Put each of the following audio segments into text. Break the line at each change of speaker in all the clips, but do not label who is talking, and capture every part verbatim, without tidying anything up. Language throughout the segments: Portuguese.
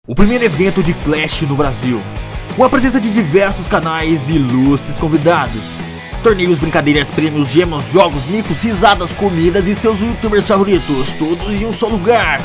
O primeiro evento de Clash no Brasil, com a presença de diversos canais e ilustres convidados. Torneios, brincadeiras, prêmios, gemas, jogos, micos, risadas, comidas e seus youtubers favoritos, todos em um só lugar.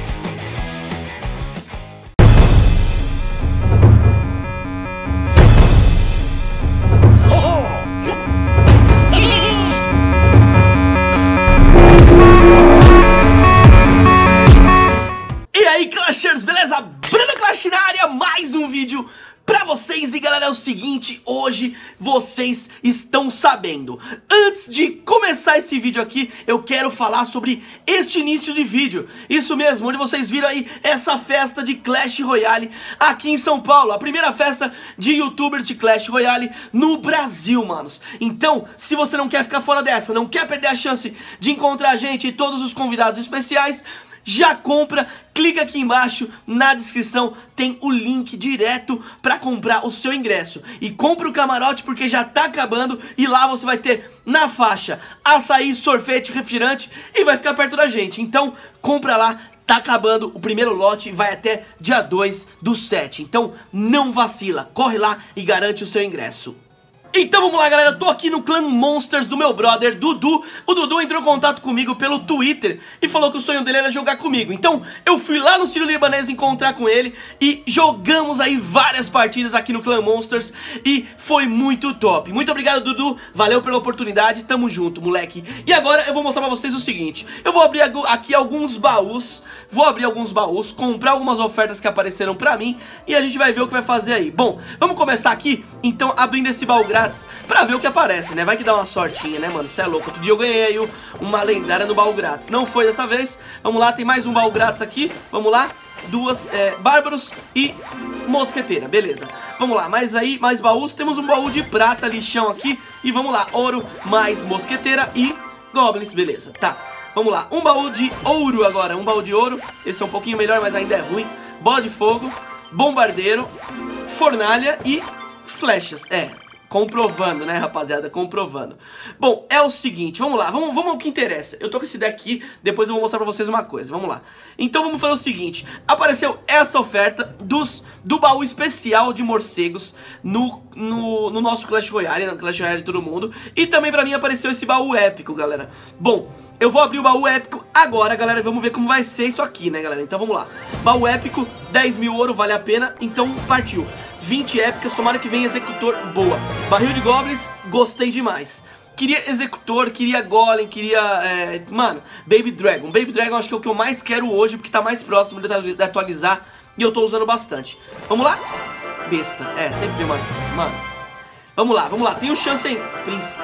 E aí, Clashers, beleza? Bruno Clash na área, mais um vídeo pra vocês. E galera, é o seguinte, hoje vocês estão sabendo. Antes de começar esse vídeo aqui, eu quero falar sobre este início de vídeo. Isso mesmo, onde vocês viram aí essa festa de Clash Royale aqui em São Paulo. A primeira festa de youtubers de Clash Royale no Brasil, manos. Então, se você não quer ficar fora dessa, não quer perder a chance de encontrar a gente e todos os convidados especiais, já compra, clica aqui embaixo na descrição, tem o link direto pra comprar o seu ingresso. E compra o camarote porque já tá acabando e lá você vai ter na faixa açaí, sorvete, refrigerante e vai ficar perto da gente. Então compra lá, tá acabando o primeiro lote, vai até dia dois do sete. Então não vacila, corre lá e garante o seu ingresso. Então vamos lá, galera, eu tô aqui no Clan Monsters do meu brother Dudu. O Dudu entrou em contato comigo pelo Twitter e falou que o sonho dele era jogar comigo. Então eu fui lá no Sírio Libanês encontrar com ele e jogamos aí várias partidas aqui no Clan Monsters e foi muito top. Muito obrigado, Dudu, valeu pela oportunidade, tamo junto, moleque. E agora eu vou mostrar pra vocês o seguinte, eu vou abrir aqui alguns baús, vou abrir alguns baús, comprar algumas ofertas que apareceram pra mim e a gente vai ver o que vai fazer aí. Bom, vamos começar aqui, então, abrindo esse baú grátis pra ver o que aparece, né? Vai que dá uma sortinha, né, mano? Cê é louco. Outro dia eu ganhei aí uma lendária no baú grátis. Não foi dessa vez. Vamos lá, tem mais um baú grátis aqui. Vamos lá. Duas, é, bárbaros e mosqueteira. Beleza. Vamos lá, mais aí, mais baús. Temos um baú de prata, lixão aqui. E vamos lá, ouro, mais mosqueteira e goblins. Beleza, tá. Vamos lá, um baú de ouro agora. Um baú de ouro. Esse é um pouquinho melhor, mas ainda é ruim. Bola de fogo, bombardeiro, fornalha e flechas. É, comprovando, né, rapaziada? Comprovando. Bom, é o seguinte, vamos lá, vamos, vamos ao que interessa. Eu tô com esse deck aqui, depois eu vou mostrar pra vocês uma coisa. Vamos lá. Então vamos fazer o seguinte, apareceu essa oferta dos, do baú especial de morcegos no, no, no nosso Clash Royale, no Clash Royale de todo mundo. E também pra mim apareceu esse baú épico, galera. Bom, eu vou abrir o baú épico agora, galera. Vamos ver como vai ser isso aqui, né, galera? Então vamos lá. Baú épico, dez mil ouro, vale a pena. Então partiu. vinte épicas, tomara que venha executor, boa. Barril de goblins, gostei demais. Queria executor, queria golem, queria, é, mano, Baby Dragon. Baby Dragon acho que é o que eu mais quero hoje, porque tá mais próximo de, de atualizar e eu tô usando bastante. Vamos lá? Besta, é, sempre tem umas, mano. Vamos lá, vamos lá, tem um chance aí, príncipe.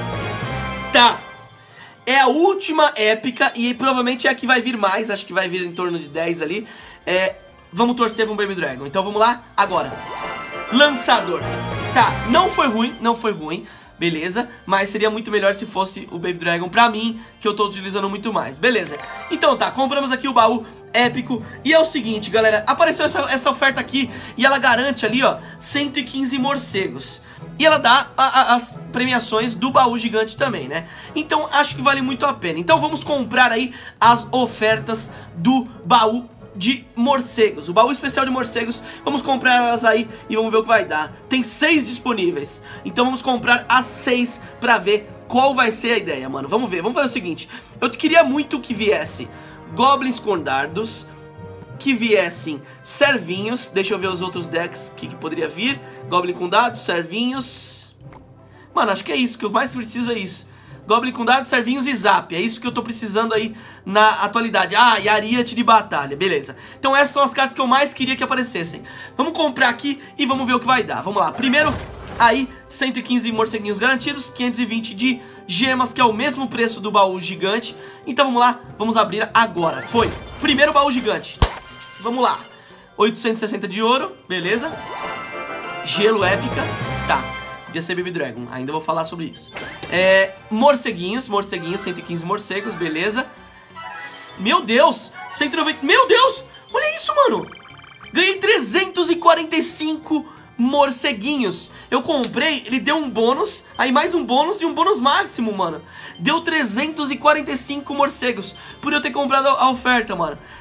Tá. É a última épica e provavelmente é a que vai vir mais, acho que vai vir em torno de dez ali. É, vamos torcer pra um Baby Dragon, então vamos lá, agora. Lançador. Tá, não foi ruim, não foi ruim, beleza, mas seria muito melhor se fosse o Baby Dragon pra mim, que eu tô utilizando muito mais, beleza. Então tá, compramos aqui o baú épico e é o seguinte, galera, apareceu essa, essa oferta aqui e ela garante ali, ó, cento e quinze morcegos. E ela dá a, a, as premiações do baú gigante também, né? Então acho que vale muito a pena. Então vamos comprar aí as ofertas do baú de morcegos, o baú especial de morcegos. Vamos comprar elas aí e vamos ver o que vai dar. Tem seis disponíveis, então vamos comprar as seis pra ver qual vai ser a ideia, mano. Vamos ver, vamos fazer o seguinte, eu queria muito que viesse goblins com dardos, que viessem servinhos. Deixa eu ver os outros decks que, que poderia vir. Goblin com dados, servinhos. Mano, acho que é isso, que eu mais preciso é isso. Goblin com dados, servinhos e zap. É isso que eu tô precisando aí na atualidade. Ah, e Ariete de batalha, beleza. Então essas são as cartas que eu mais queria que aparecessem. Vamos comprar aqui e vamos ver o que vai dar. Vamos lá, primeiro aí cento e quinze morceguinhos garantidos, quinhentos e vinte de gemas, que é o mesmo preço do baú gigante. Então vamos lá, vamos abrir agora. Foi, primeiro baú gigante. Vamos lá, oitocentos e sessenta de ouro, beleza. Gelo épica, tá, podia ser Baby Dragon, ainda vou falar sobre isso. É, morceguinhos, morceguinhos, cento e quinze morcegos, beleza. Meu Deus, cento e noventa, meu Deus, olha isso, mano. Ganhei trezentos e quarenta e cinco morceguinhos. Eu comprei, ele deu um bônus, aí mais um bônus e um bônus máximo, mano. Deu trezentos e quarenta e cinco morcegos por eu ter comprado a oferta, mano.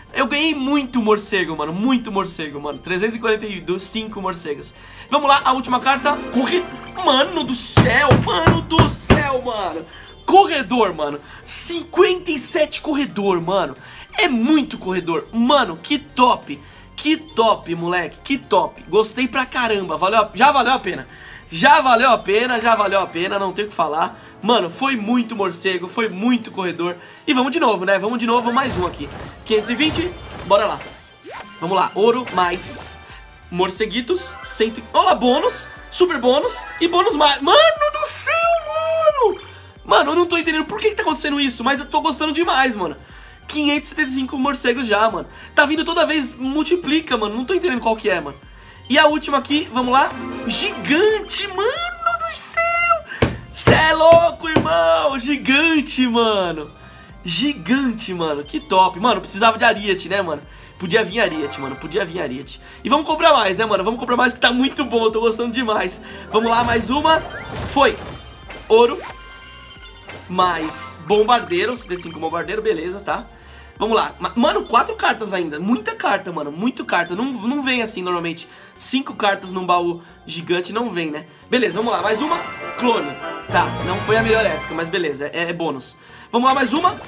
Eu ganhei muito morcego, mano, muito morcego, mano. trezentos e quarenta e cinco morcegos. Vamos lá, a última carta. Corre... Mano do céu, mano do céu, mano. Corredor, mano. cinquenta e sete corredor, mano. É muito corredor. Mano, que top. Que top, moleque, que top. Gostei pra caramba, valeu, já valeu a pena. Já valeu a pena, já valeu a pena, não tem o que falar. Mano, foi muito morcego, foi muito corredor. E vamos de novo, né? Vamos de novo, mais um aqui. quinhentos e vinte, bora lá. Vamos lá, ouro mais morceguitos, cem... Olha lá, bônus, super bônus e bônus mais. Mano do céu, mano. Mano, eu não tô entendendo por que que tá acontecendo isso, mas eu tô gostando demais, mano. quinhentos e setenta e cinco morcegos já, mano. Tá vindo toda vez, multiplica, mano. Não tô entendendo qual que é, mano. E a última aqui, vamos lá. Gigante, mano do céu. Cê é louco, irmão. Gigante, mano. Gigante, mano. Que top. Mano, precisava de ariete, né, mano? Podia vir ariete, mano. Podia vir ariete. E vamos comprar mais, né, mano? Vamos comprar mais que tá muito bom. Eu tô gostando demais. Vamos lá, mais uma. Foi. Ouro. Mais bombardeiro. setenta e cinco bombardeiro, beleza, tá? Vamos lá, mano, quatro cartas ainda. Muita carta, mano, muito carta. Não, não vem assim normalmente. Cinco cartas num baú gigante não vem, né? Beleza, vamos lá, mais uma. Clone. Tá, não foi a melhor época, mas beleza, é, é bônus. Vamos lá, mais uma.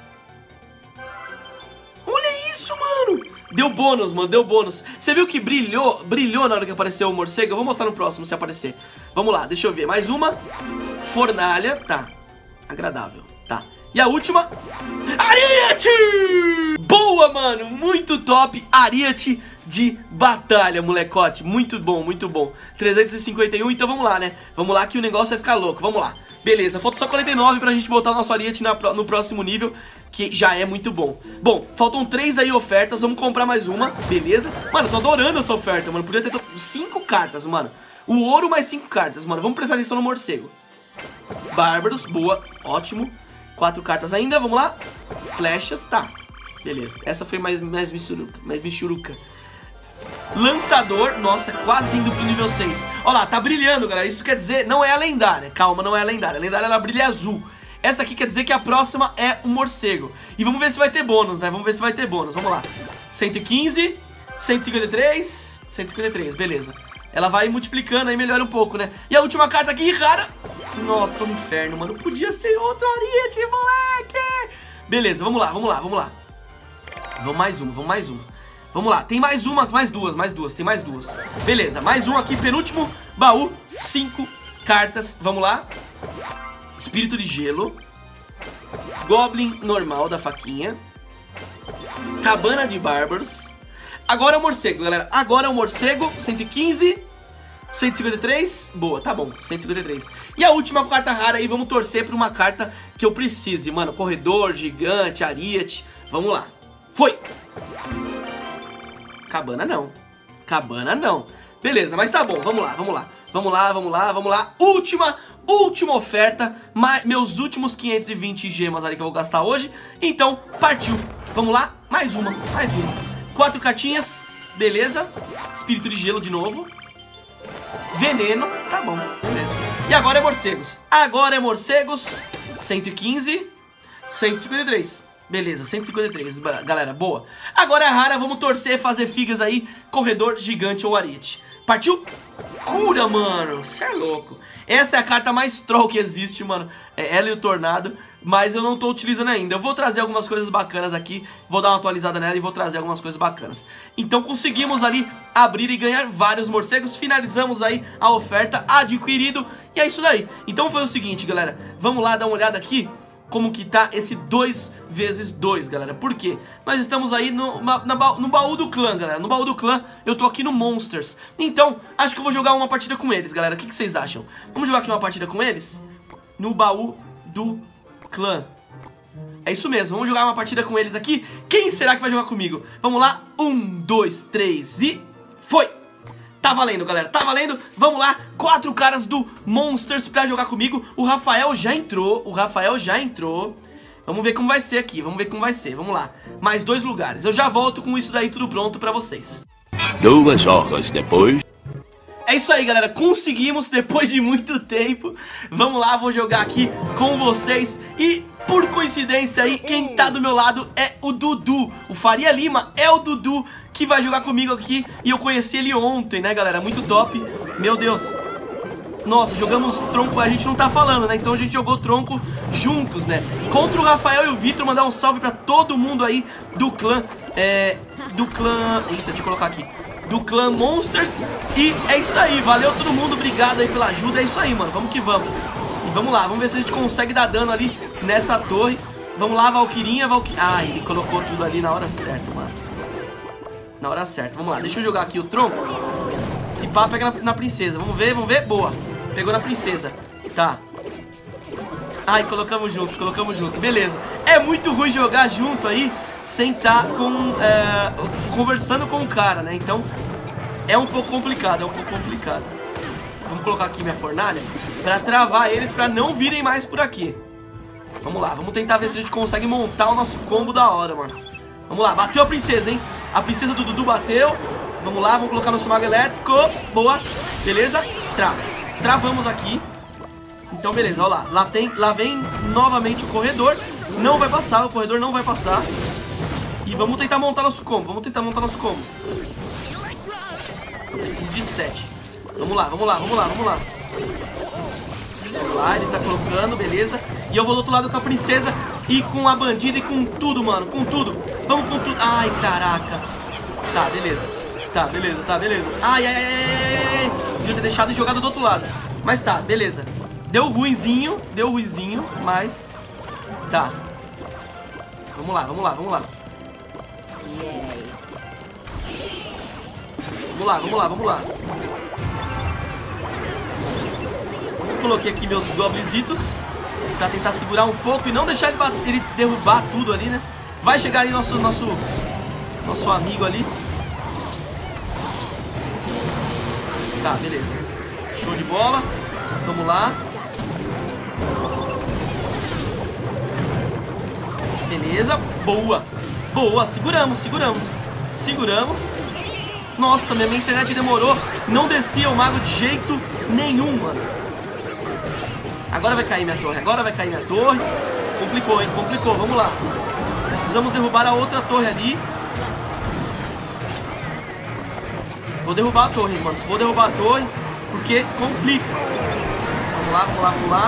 Olha isso, mano. Deu bônus, mano, deu bônus. Você viu que brilhou, brilhou na hora que apareceu o morcego? Eu vou mostrar no próximo se aparecer. Vamos lá, deixa eu ver, mais uma. Fornalha, tá. Agradável, tá. E a última, ariete! Boa, mano, muito top. Ariete de batalha, molecote. Muito bom, muito bom. trezentos e cinquenta e um, então vamos lá, né? Vamos lá que o negócio vai ficar louco, vamos lá. Beleza, falta só quarenta e nove pra gente botar o nosso ariete na, no próximo nível, que já é muito bom. Bom, faltam três aí ofertas, vamos comprar mais uma, beleza? Mano, tô adorando essa oferta, mano. Podia ter cinco cartas, mano. O ouro mais cinco cartas, mano. Vamos prestar atenção no morcego. Bárbaros, boa, ótimo. Quatro cartas ainda, vamos lá. Flechas, tá. Beleza, essa foi mais, mais michuruca, mais michuruca. Lançador, nossa, quase indo pro nível seis. Olha lá, tá brilhando, galera. Isso quer dizer, não é a lendária. Calma, não é a lendária. A lendária, ela brilha azul. Essa aqui quer dizer que a próxima é o morcego. E vamos ver se vai ter bônus, né? Vamos ver se vai ter bônus, vamos lá. Cento e quinze, cento e cinquenta e três, cento e cinquenta e três, beleza. Ela vai multiplicando aí, melhora um pouco, né? E a última carta aqui, rara. Nossa, tô no inferno, mano. Podia ser outra ariete, moleque. Beleza, vamos lá, vamos lá, vamos lá. Vamos mais uma, vamos mais uma. Vamos lá, tem mais uma, mais duas, mais duas, tem mais duas. Beleza, mais um aqui, penúltimo baú. Cinco cartas, vamos lá. Espírito de gelo. Goblin normal da faquinha. Cabana de bárbaros. Agora é o morcego, galera. Agora é o morcego, cento e quinze, cento e cinquenta e três, boa, tá bom, cento e cinquenta e três. E a última carta rara aí, vamos torcer pra uma carta que eu precise, mano. Corredor, gigante, ariete. Vamos lá, foi. Cabana não, cabana não. Beleza, mas tá bom, vamos lá, vamos lá. Vamos lá, vamos lá, vamos lá. Última, última oferta. Meus últimos quinhentos e vinte gemas ali que eu vou gastar hoje. Então, partiu. Vamos lá, mais uma, mais uma. Quatro cartinhas, beleza. Espírito de gelo de novo. Veneno, tá bom, beleza. E agora é morcegos. Agora é morcegos. Cento e quinze, cento e cinquenta e três. Beleza, cento e cinquenta e três, galera, boa. Agora é rara, vamos torcer, fazer figas aí. Corredor, gigante ou ariete. Partiu? Cura, mano, você é louco. Essa é a carta mais troll que existe, mano. É ela e o tornado. Mas eu não tô utilizando ainda. Eu vou trazer algumas coisas bacanas aqui. Vou dar uma atualizada nela e vou trazer algumas coisas bacanas. Então conseguimos ali abrir e ganhar vários morcegos. Finalizamos aí a oferta, adquirido. E é isso daí. Então foi o seguinte, galera. Vamos lá dar uma olhada aqui como que tá esse dois vezes dois, galera. Por quê? Nós estamos aí no, na, na, no baú do clã, galera. No baú do clã, eu tô aqui no Monsters. Então, acho que eu vou jogar uma partida com eles, galera. O que, que vocês acham? Vamos jogar aqui uma partida com eles? No baú do clã. É isso mesmo, vamos jogar uma partida com eles aqui. Quem será que vai jogar comigo? Vamos lá, um, dois, três e... foi! Tá valendo, galera, tá valendo. Vamos lá, quatro caras do Monsters pra jogar comigo. O Rafael já entrou, o Rafael já entrou. Vamos ver como vai ser aqui, vamos ver como vai ser, vamos lá. Mais dois lugares, eu já volto com isso daí tudo pronto pra vocês.
Duas horas depois...
É isso aí, galera, conseguimos depois de muito tempo. Vamos lá, vou jogar aqui com vocês. E por coincidência aí, quem tá do meu lado é o Dudu. O Faria Lima é o Dudu que vai jogar comigo aqui. E eu conheci ele ontem, né, galera? Muito top. Meu Deus. Nossa, jogamos tronco, a gente não tá falando, né? Então a gente jogou tronco juntos, né? Contra o Rafael e o Vitor, mandar um salve pra todo mundo aí do clã, é... Do clã... Eita, deixa eu colocar aqui. Do clã Monsters. E é isso aí, valeu todo mundo, obrigado aí pela ajuda. É isso aí, mano, vamos que vamos. E vamos lá, vamos ver se a gente consegue dar dano ali nessa torre. Vamos lá, Valquirinha, Valquirinha. Ah, ele colocou tudo ali na hora certa, mano. Na hora certa, vamos lá, deixa eu jogar aqui o tronco. Esse pá pega na, na princesa, vamos ver, vamos ver, boa. Pegou na princesa, tá. Ai, colocamos junto, colocamos junto, beleza. É muito ruim jogar junto aí sem estar com, é, conversando com o cara, né? Então é um pouco complicado, é um pouco complicado. Vamos colocar aqui minha fornalha pra travar eles, pra não virem mais por aqui. Vamos lá, vamos tentar ver se a gente consegue montar o nosso combo da hora, mano. Vamos lá, bateu a princesa, hein? A princesa do Dudu bateu. Vamos lá, vamos colocar nosso mago elétrico. Boa, beleza? Trava. Travamos aqui. Então beleza, olha lá. Lá, tem, lá vem novamente o corredor. Não vai passar, o corredor não vai passar. E vamos tentar montar nosso combo. Vamos tentar montar nosso combo. Eu preciso de sete. Vamos lá, vamos lá, vamos lá, vamos lá. Vamos lá, ele tá colocando, beleza. E eu vou do outro lado com a princesa e com a bandida e com tudo, mano. Com tudo. Vamos com tudo. Ai, caraca. Tá, beleza. Tá, beleza, tá, beleza. Ai, ai, ai, ai, ai. Podia ter deixado e jogado do outro lado. Mas tá, beleza. Deu ruinzinho, deu ruinzinho, mas... Tá. Vamos lá, vamos lá, vamos lá. Vamos lá, vamos lá, vamos lá. Coloquei aqui meus goblisitos pra tentar segurar um pouco e não deixar ele, bater, ele derrubar tudo ali, né? Vai chegar ali nosso, nosso, nosso amigo ali. Tá, beleza. Show de bola. Vamos lá. Beleza, boa. Boa, seguramos, seguramos. Seguramos. Nossa, minha, minha internet demorou. Não descia o mago de jeito nenhum, mano. Agora vai cair minha torre, agora vai cair minha torre. Complicou, hein, complicou, vamos lá. Precisamos derrubar a outra torre ali. Vou derrubar a torre, mano. Vou derrubar a torre, porque complica. Vamos lá, vamos lá, vamos lá.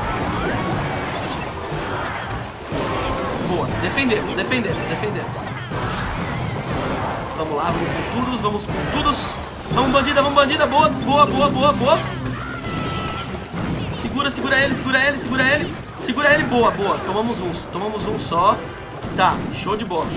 Boa, defendemos, defendemos, defendemos. Vamos lá, vamos com todos, vamos com todos. Vamos, bandida, vamos, bandida. Boa, boa, boa, boa, boa. Segura, segura ele, segura ele, segura ele. Segura ele, boa, boa. Tomamos um, tomamos um só. Tá, show de bola.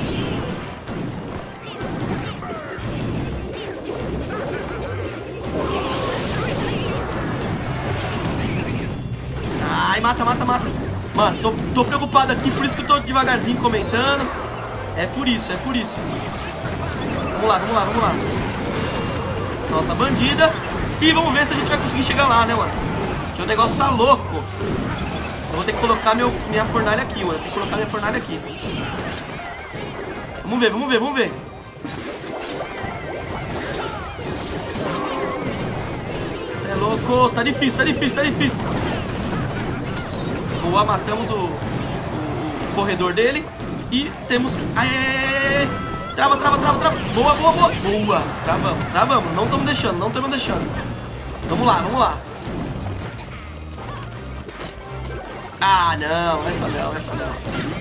Ai, mata, mata, mata. Mano, tô, tô preocupado aqui, por isso que eu tô devagarzinho comentando. É por isso, é por isso. Vamos lá, vamos lá, vamos lá. Nossa bandida. E vamos ver se a gente vai conseguir chegar lá, né, mano? Porque o negócio tá louco. Eu vou ter que colocar meu, minha fornalha aqui, mano. Eu tenho que colocar minha fornalha aqui. Vamos ver, vamos ver, vamos ver. Você é louco. Tá difícil, tá difícil, tá difícil. Boa, matamos o, o, o corredor dele. E temos... Aê! Trava, trava, trava, trava. Boa, boa, boa. Boa. Travamos, travamos. Não estamos deixando, não estamos deixando. Vamos lá, vamos lá. Ah, não. Essa não, essa não.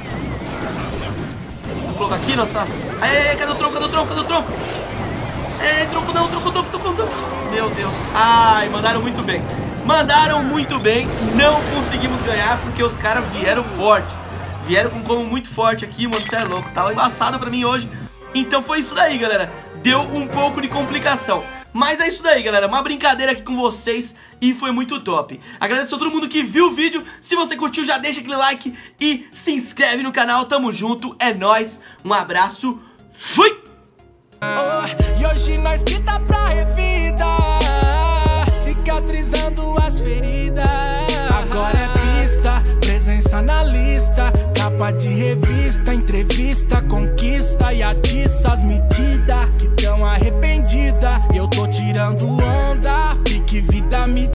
Vamos colocar aqui, nossa... Aê, cadê o tronco, cadê o tronco, cadê o tronco? Ei, tronco não, tronco, tronco, tronco, tronco. Meu Deus. Ai, mandaram muito bem. Mandaram muito bem. Não conseguimos ganhar porque os caras vieram forte. Vieram com um combo muito forte aqui, mano. Você é louco. Tava embaçado pra mim hoje. Então foi isso daí, galera. Deu um pouco de complicação. Mas é isso daí, galera. Uma brincadeira aqui com vocês e foi muito top. Agradeço a todo mundo que viu o vídeo. Se você curtiu, já deixa aquele like e se inscreve no canal. Tamo junto. É nóis. Um abraço. Fui!
Oh, e hoje nós que tá pra revida, cicatrizando as feridas. Agora é pista, presença na lista, capa de revista, entrevista, conquista e atiça as medidas que tão arrependida. Eu tô tirando onda, pique vida me